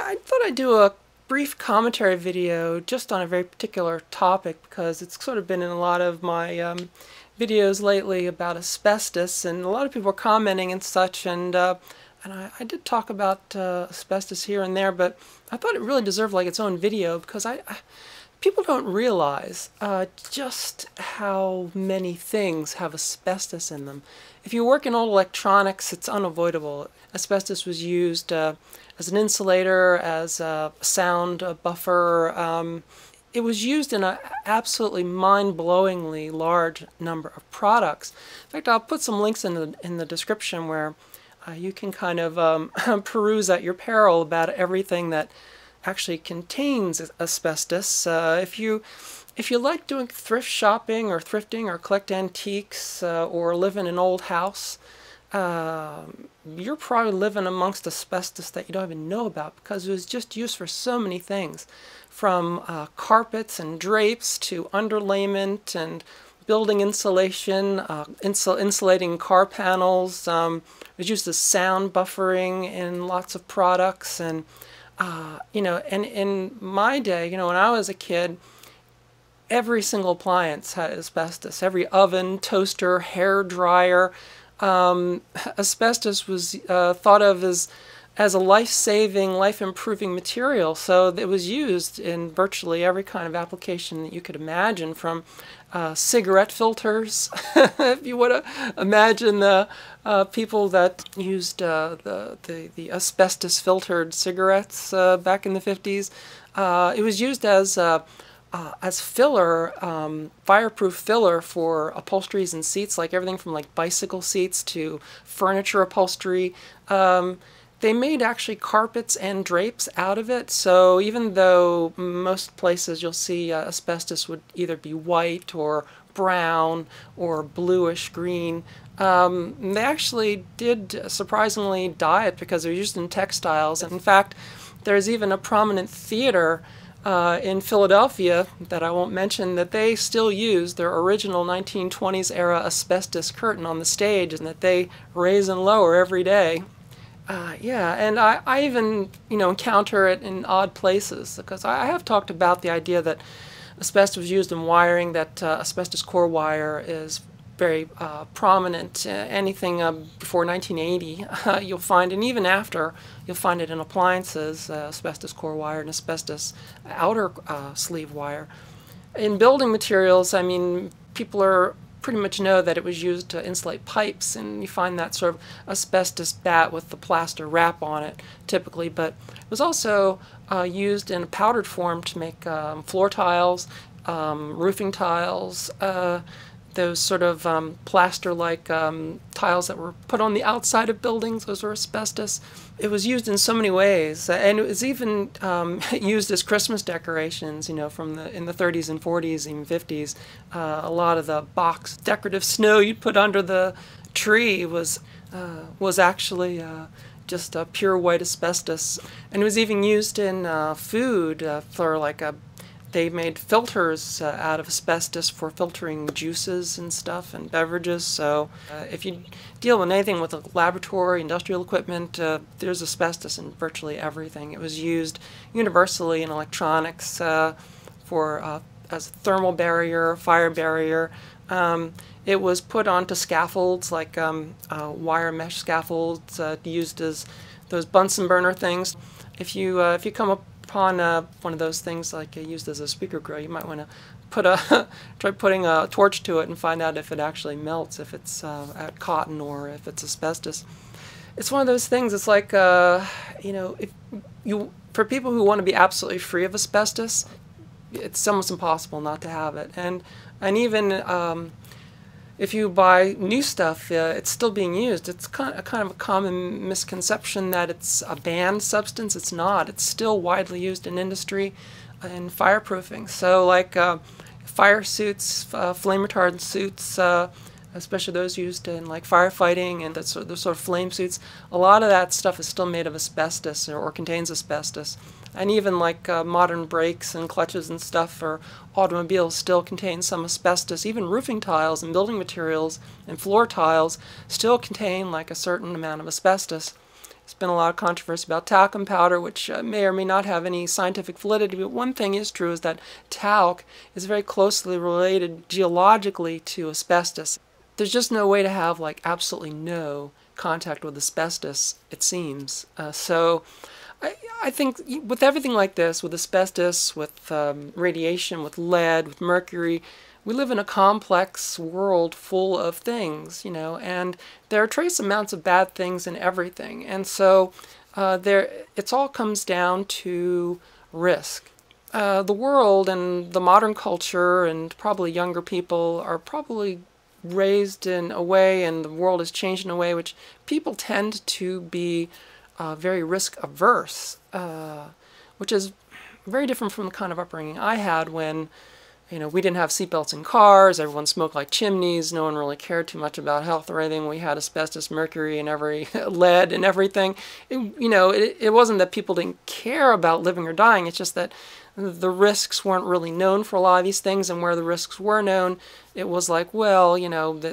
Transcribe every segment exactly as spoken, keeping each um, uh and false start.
I thought I'd do a brief commentary video just on a very particular topic because it's sort of been in a lot of my um, videos lately about asbestos, and a lot of people are commenting and such, and uh, and I, I did talk about uh, asbestos here and there, but I thought it really deserved like its own video because I, I people don't realize uh, just how many things have asbestos in them. If you work in old electronics, it's unavoidable. Asbestos was used uh, as an insulator, as a sound a buffer. Um, it was used in an absolutely mind-blowingly large number of products. In fact, I'll put some links in the, in the description where uh, you can kind of um, peruse at your peril about everything that actually contains asbestos. Uh, if you if you like doing thrift shopping or thrifting or collect antiques uh, or live in an old house, uh, you're probably living amongst asbestos that you don't even know about because it was just used for so many things, from uh, carpets and drapes to underlayment and building insulation, uh, insul insulating car panels. Um, it was used as sound buffering in lots of products. And Uh, you know, and in my day, you know, when I was a kid, every single appliance had asbestos. Every oven, toaster, hair dryer. Um, asbestos was uh, thought of as as a life-saving, life-improving material. So it was used in virtually every kind of application that you could imagine, from uh, cigarette filters. If you want to imagine the uh, people that used uh, the, the, the asbestos-filtered cigarettes uh, back in the fifties. Uh, it was used as uh, uh, as filler, um, fireproof filler for upholsteries and seats, like everything from like bicycle seats to furniture upholstery. Um, They made actually carpets and drapes out of it, so even though most places you'll see uh, asbestos would either be white or brown or bluish green, um, they actually did surprisingly dye it because they're used in textiles. In fact, there's even a prominent theater uh, in Philadelphia that I won't mention that they still use their original nineteen twenties era asbestos curtain on the stage, and that they raise and lower every day. Uh, yeah, and I, I even, you know, encounter it in odd places, because I, I have talked about the idea that asbestos was used in wiring, that uh, asbestos core wire is very uh, prominent. Uh, anything uh, before nineteen eighty, uh, you'll find, and even after, you'll find it in appliances, uh, asbestos core wire and asbestos outer uh, sleeve wire. In building materials, I mean, people are pretty much know that it was used to insulate pipes, and you find that sort of asbestos bat with the plaster wrap on it typically, but it was also uh, used in a powdered form to make um, floor tiles, um, roofing tiles, uh, those sort of um, plaster-like um, tiles that were put on the outside of buildings. Those were asbestos. It was used in so many ways, and it was even um, used as Christmas decorations. You know, from the in the thirties and forties, even fifties. Uh, a lot of the box decorative snow you'd put under the tree was uh, was actually uh, just a pure white asbestos, and it was even used in uh, food uh, for like a. They made filters uh, out of asbestos for filtering juices and stuff and beverages. So uh, if you deal with anything with a laboratory, industrial equipment, uh, there's asbestos in virtually everything. It was used universally in electronics uh, for uh, as a thermal barrier, fire barrier. Um, it was put onto scaffolds, like um, uh, wire mesh scaffolds uh, used as those Bunsen burner things. If you uh, if you come up upon uh, one of those things like uh, used as a speaker grill, you might want to put a try putting a torch to it and find out if it actually melts, if it's uh, at cotton or if it's asbestos. It's one of those things. It's like uh, you know, if you for people who want to be absolutely free of asbestos, it's almost impossible not to have it. And and even um, if you buy new stuff, uh, it's still being used. It's kind of, kind of a common misconception that it's a banned substance. It's not. It's still widely used in industry and fireproofing. So like uh, fire suits, uh, flame retardant suits, uh, especially those used in like firefighting and those, those sort of flame suits, a lot of that stuff is still made of asbestos or, or contains asbestos. And even like uh, modern brakes and clutches and stuff for automobiles still contain some asbestos. Even roofing tiles and building materials and floor tiles still contain like a certain amount of asbestos. There's been a lot of controversy about talcum powder, which uh, may or may not have any scientific validity, but one thing is true is that talc is very closely related geologically to asbestos. There's just no way to have like absolutely no contact with asbestos, it seems. Uh, so I, I think with everything like this, with asbestos, with um, radiation, with lead, with mercury, we live in a complex world full of things, you know, and there are trace amounts of bad things in everything. And so uh, there, it all comes down to risk. Uh, the world and the modern culture and probably younger people are probably raised in a way, and the world has changed in a way which people tend to be uh, very risk averse, uh, which is very different from the kind of upbringing I had when, you know, we didn't have seatbelts in cars, everyone smoked like chimneys, no one really cared too much about health or anything. We had asbestos, mercury, and every lead and everything. It, you know, it, it wasn't that people didn't care about living or dying, it's just that the risks weren't really known for a lot of these things, and where the risks were known, it was like, well, you know, that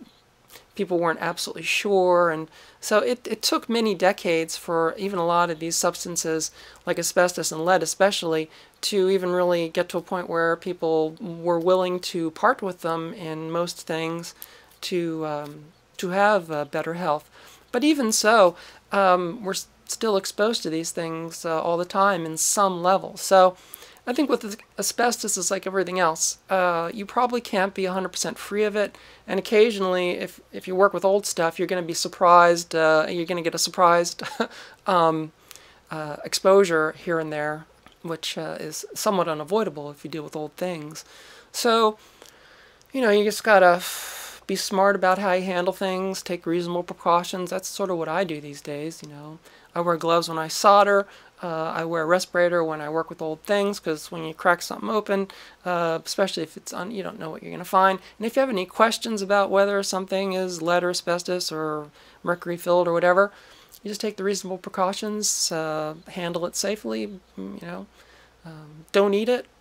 people weren't absolutely sure. And so it, it took many decades for even a lot of these substances, like asbestos and lead especially, to even really get to a point where people were willing to part with them in most things to, um, to have uh, better health. But even so, um, we're still exposed to these things uh, all the time in some level. So I think with asbestos, it's like everything else. Uh, you probably can't be one hundred percent free of it, and occasionally, if, if you work with old stuff, you're going to be surprised, uh, you're going to get a surprised um, uh, exposure here and there, which uh, is somewhat unavoidable if you deal with old things. So, you know, you just got to be smart about how you handle things, take reasonable precautions. That's sort of what I do these days, you know. I wear gloves when I solder. Uh, I wear a respirator when I work with old things, because when you crack something open, uh, especially if it's on, you don't know what you're going to find. And if you have any questions about whether something is lead or asbestos or mercury filled or whatever, you just take the reasonable precautions, uh, handle it safely, you know, um, don't eat it.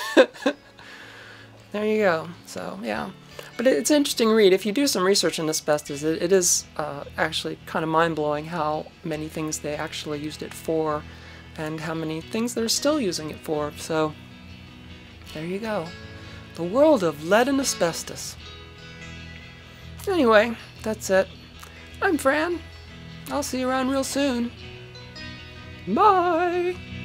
There you go. So, yeah. But it's an interesting read. If you do some research on asbestos, it, it is uh, actually kind of mind-blowing how many things they actually used it for and how many things they're still using it for. So, there you go. The world of lead and asbestos. Anyway, that's it. I'm Fran. I'll see you around real soon. Bye!